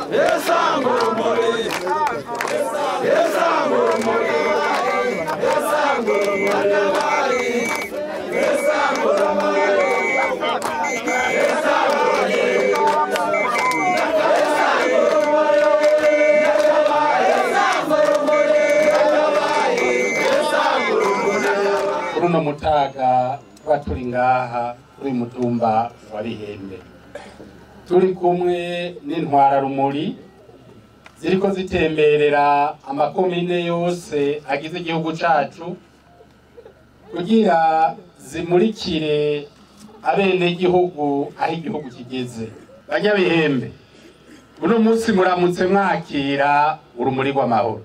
Uno mutaga turi ngaha kuri mutumba wa Bihembe turi kumwe n'intwara rumuri ziriko zitemberera amakomine yose agize igihugu cacu kugira zimurikire abene igihugu aho igihugu kigeze. Banyabihembe, uno munsi muramutse mwakira urumuri rw'amahoro.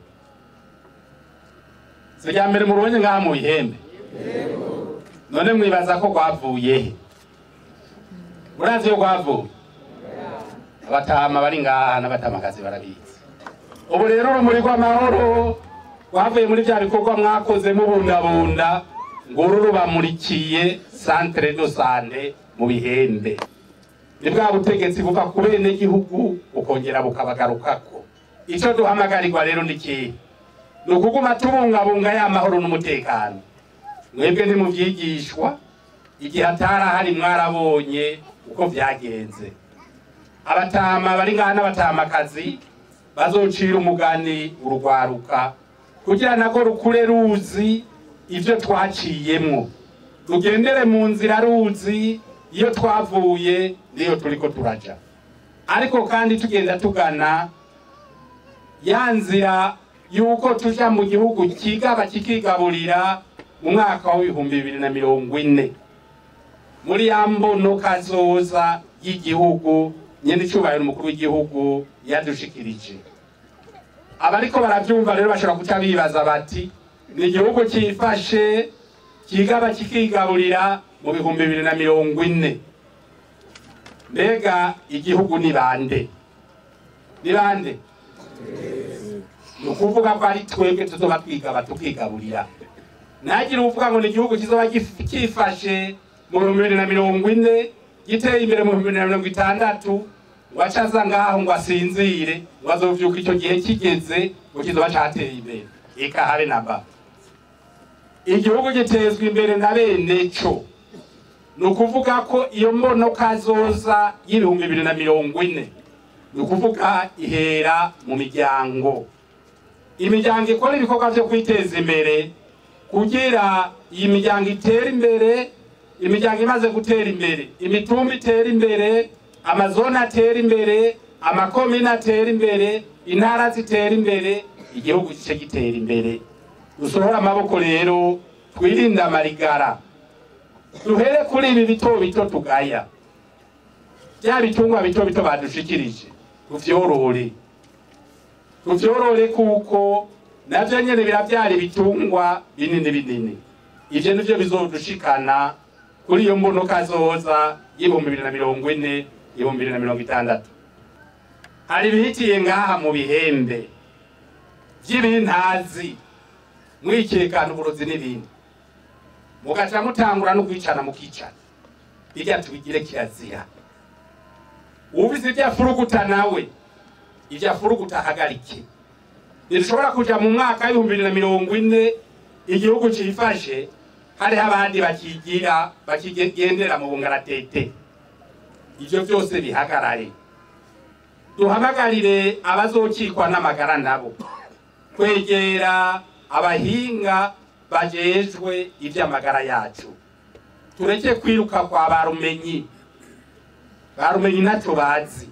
Sirya mbere murubonye ngaha mu Bihembe, none mwibaza ko rwavuye he? Murazi yo rwavuye? Abatama bari ngaha n'abatamakazi barabizi. Ubu rero urumuri rw'amahoro rwavuye muri bya bikorwa mwakoze mubundabunda ngo rubamurikiye centre de santé mu Bihembe. Ni bwa butegetsi buva ku bene igihugu ukongera bukabagarukako. Ico duhamagarirwa rero niki? Nukuguma tubungabunga ya mahoro n'umutekano. Mwebwe ndi muvyigishwa igihe atara hari mwarabonye uko vyagenze. Abatama bari ngaha n'abatamakazi bazocira umugani urugwaruka kugira nako rukure ruzi ivyo twaciyemwo, rugendere mu nzira ruzi iyo twavuye niyo turiko turaja, ariko kandi tugenda tugana ya nzira yuko tuja mu gihugu kigaba kikigaburira mu mwaka wa 2040 muri ya mbono kazoza y'igihugu nyene cyubahiro umukuru w'igihugu yadushikirije. Abariko baravyumva rero bashobora kutabibaza bati ni igihugu cyifashe kigaba kikigaburira mu 2040. Mbega igihugu ni bande? Ni bande? Nukuvuga ko ari twebwe tuzoba twigaba tukigaburira. Nagira uvuga ngo ni igihugu kizoba kifashe mu 2040 giteye imbere mu 2060 wacaza ngaho ngo asinzire wazovyuka icyo gihe kigeze ngo kizoba cateye imbere. Eka habe namba. Igihugu gitezwe imbere na bene cyo. Nukuvuga ko iyo mbono kazoza y'2040 nukuvuga ihera mu miryango. Imiryango ikora ibikorwa byo kwiteza imbere kugira iyi miryango itera imbere. Imiryango imaze gutera imbere, imitumba itera imbere, amazona atera imbere, amakomine atera imbere, intara zitera imbere, igihugu gice gitera imbere. Dusohora amaboko rero twirinda amarigara, duhere kuri ibi bito bito tugaya, bya bitungwa bito bito badushikirije tuvyorore kuko navyo nyene biravyara ibitungwa binini binini. Ivyo nivyo bizodushikana kuri iyo mbono kazoza y'2040 2060. Hari bihitiye ngaha mu Bihembe by'ibintazi mwikekana uburozi n'ibindi, mugaca mutangura no kwicana mukicana. Bijya tubigire kirazira. Ubise bya furuguta nawe ivya furuguta hagarike. Nishobora kuja mu mwaka 2040 igihugu cifashe hari abandi bakigendera mu bungaratete. Ivyo byose bihagarare. Duhamagarire abazokikwa n'amagara nabo kwegera abahinga bajejwe ivy'amagara yacu. Tureke kwiruka kwa barumenyi ntacyo bazi.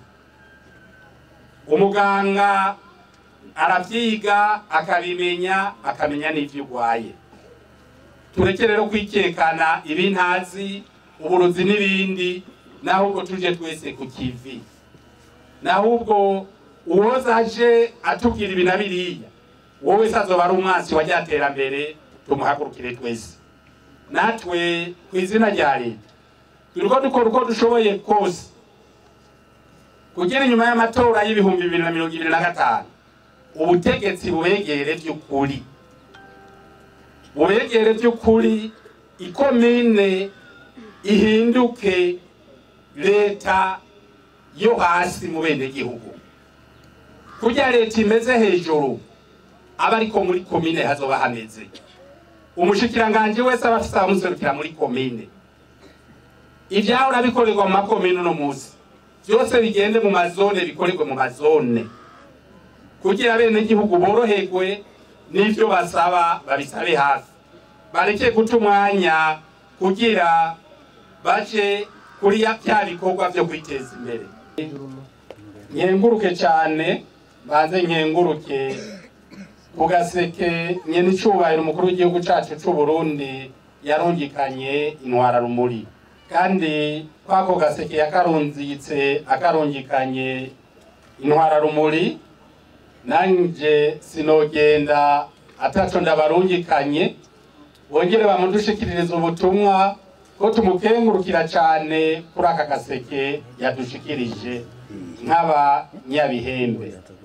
Umuganga aravyiga akabimenya akamenya n'ivyo urwaye. Tureke rero kwikekana ibintazi uburozi n'ibindi, nahubwo tuje twese ku kivi. Nahubwo uwozaje atubwira ibinabiriya wowe sazoba ari umwansi wajyatera mbere, tumuhagurukire twese. Natwe kwizina rya leta turiko dukora uko dushoboye kose kugira inyuma y'amatora y'2025 ubutegetsi bubegere by'ukuri, ikomine ihinduke leta yo hasi mu bene gihugu. kurya leta imeze hejuru aba ariko muri komine hazoba hameze. Umushikiranganje wese aba afise abamuserukira muri komine. Ivyahora bikorerwa mu makomine uno musi byose bigende mu mazone, bikorerwe mu mazone kugira bene igihugu boroherwe n'ivyo basaba babisabe hafi, bareke guca umwanya kugira baje kuri bya bikorwa byo kwiteza imbere. Nkenguruke cyane, banze nkenguruke ku Gaseke nyene icubahiro umukuru w'igihugu cacu c'u Burundi yarungikanye intwara rumuri, kandi kwako Gaseke yakarunzitse akarungikanye intwara rumuri, nanje sinogenda ataco ndabarungikanye. Bongere bamudushikiririza ubutumwa ko tumukengurukira cyane kuri aka Gaseke yadushikirije nk'aba Nyabihembe.